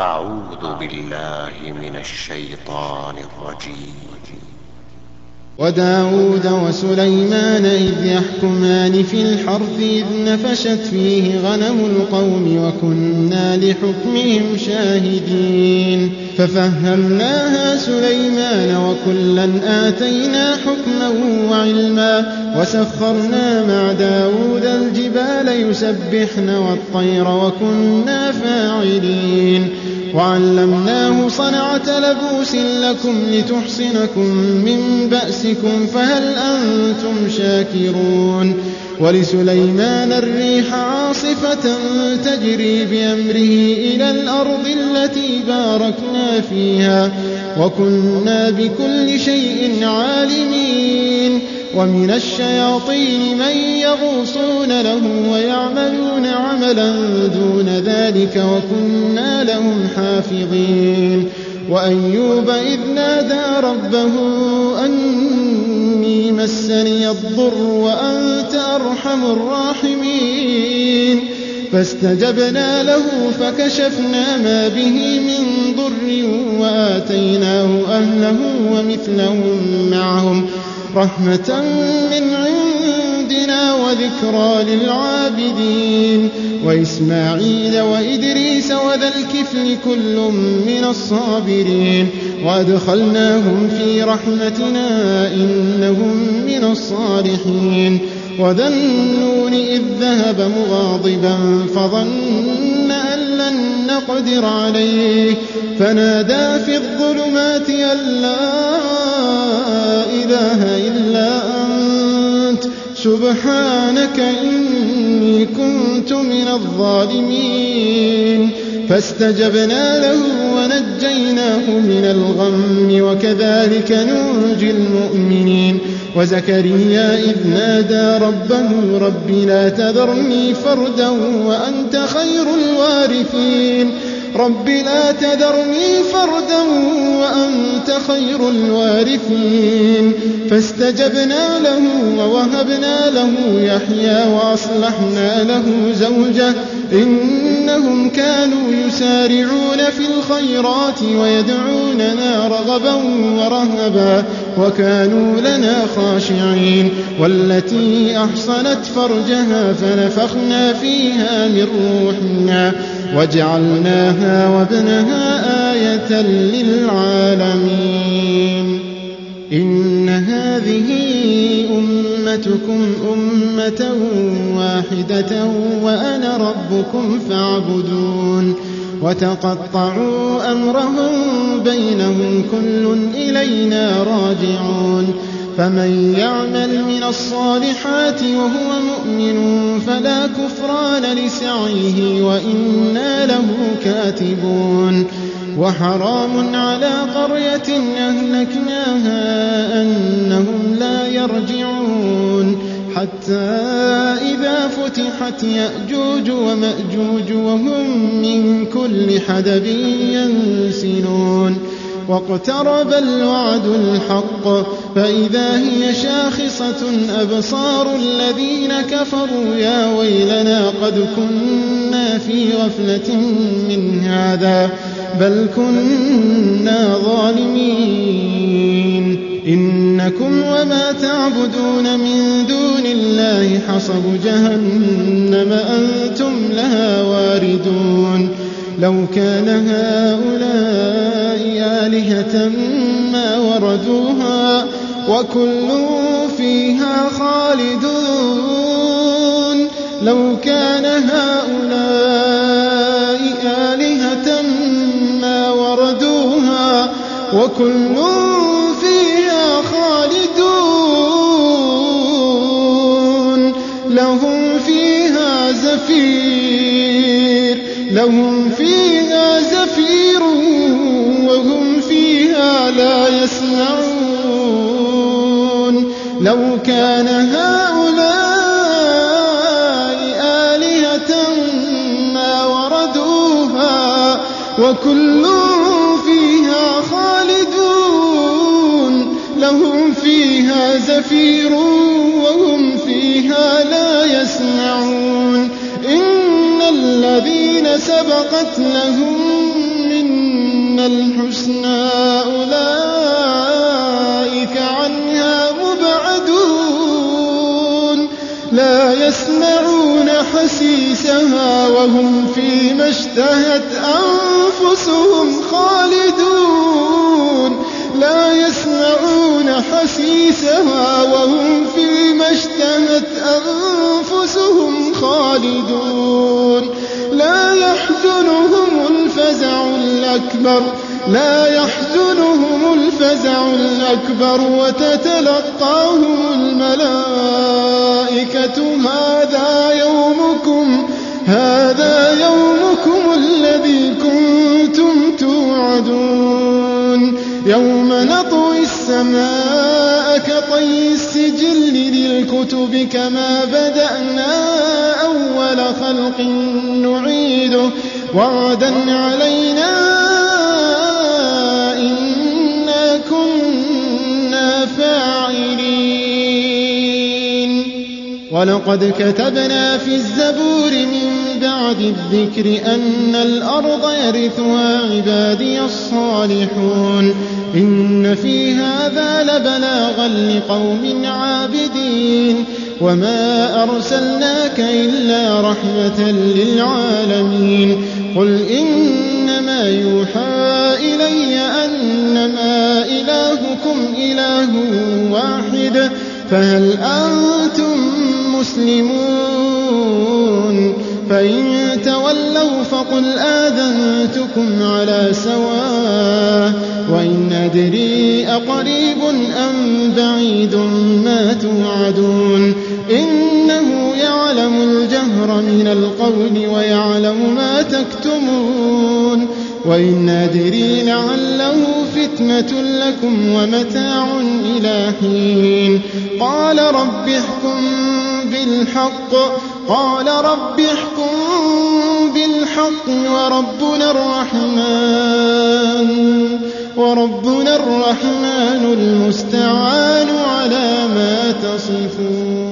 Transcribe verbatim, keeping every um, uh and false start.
أعوذ بالله من الشيطان الرجيم. وداود وسليمان إذ يحكمان في الحرث إذ نفشت فيه غنم القوم وكنا لحكمهم شاهدين ففهمناها سليمان وكلا آتينا حكما وعلما وسخرنا مع داود الجبال يسبحن والطير وكنا فاعلين وعلمناه صنعة لبوس لكم لتحصنكم من بأسكم فهل أنتم شاكرون ولسليمان الريح عاصفة تجري بأمره إلى الأرض التي باركنا فيها وكنا بكل شيء عالمين ومن الشياطين من يغوصون له ويعملون عملا دون ذلك وكنا لهم حافظين وأيوب إذ نادى ربه أني مسني الضر وأنت أرحم الراحمين فاستجبنا له فكشفنا ما به من ضر وآتيناه أهله ومثلهم معهم رحمة من عندنا وذكرى للعابدين وإسماعيل وإدريس وذا الكفل كل من الصابرين وأدخلناهم في رحمتنا إنهم من الصالحين وذا النون إذ ذهب مغاضبا فظن أن لن نقدر عليه فنادى في الظلمات أن لا إله إلا أنت سبحانك إني كنت من الظالمين فاستجبنا له ونجيناه من الغم وكذلك ننجي المؤمنين وزكريا إذ نادى ربه رب لا تذرني فردا وأنت خير الوارثين رب لا تذرني فردا وأنت خير الوارثين فاستجبنا له ووهبنا له يحيى وأصلحنا له زوجه إنهم كانوا يسارعون في الخيرات ويدعوننا رغبا ورهبا وكانوا لنا خاشعين والتي أحصنت فرجها فنفخنا فيها من روحنا وجعلناها وابنها آية للعالمين إن هذه أمتكم أمة واحدة وأنا ربكم فاعبدون وتقطعوا أمرهم بينهم كل إلينا راجعون فمن يعمل من الصالحات وهو مؤمن فلا كفران لسعيه وإنا له كاتبون وحرام على قرية أهلكناها أنهم لا يرجعون حتى إذا فتحت يأجوج ومأجوج وهم من كل حدب ينسلون واقترب الوعد الحق فإذا هي شاخصة أبصار الذين كفروا يا ويلنا قد كنا في غفلة من هذا بل كنا ظالمين إنكم وما تعبدون من دون الله حصب جهنم أنتم لها واردون لو كان هؤلاء آلهة ما وردوها وكل فيها خالدون لو كان هؤلاء آلهة ما وردوها وكل فيها خالدون لهم فيها زفير لهم فيها زفير وهم فيها لا يسمعون لو كان هؤلاء آلهة ما وردوها وكل فيها خالدون لهم فيها زفير وهم فيها لا يسمعون إن الذين سبقت لهم الحسنى أولئك عنها مبعدون لا يسمعون حسيسها وهم فيما اشتهت أنفسهم خالدون لا يسمعون حسيسها وهم فيما اشتهت أنفسهم خالدون لا يحزنهم الفزع الأكبر لا يحزنهم الفزع الأكبر وتتلقاهم الملائكة هذا يومكم هذا يومكم الذي كنتم توعدون يوم نطوي السماء كطي السجل للكتب كما بدأنا أول خلق نعيده وعدا علينا إنا كنا فاعلين ولقد كتبنا في الزبور من بعد الذكر أن الأرض يرثها عبادي الصالحون إن في هذا لبلاغا لقوم عابدين وما أرسلناك إلا رحمة للعالمين قل إنما يوحى إلي أنما إلهكم إله واحد فهل أنتم مسلمون فإن تولوا فقل آذنتكم على سواء وإن أدري أقريب أم بعيد ما توعدون إنه يعلم الجهر من القول ويعلم ما تكتمون وإن أدري لعله فتنة لكم ومتاع إلى حين قال رب احكم بالحق قال رب احكم بالحق وربنا الرحمن وربنا الرحمن المستعان على ما تصفون.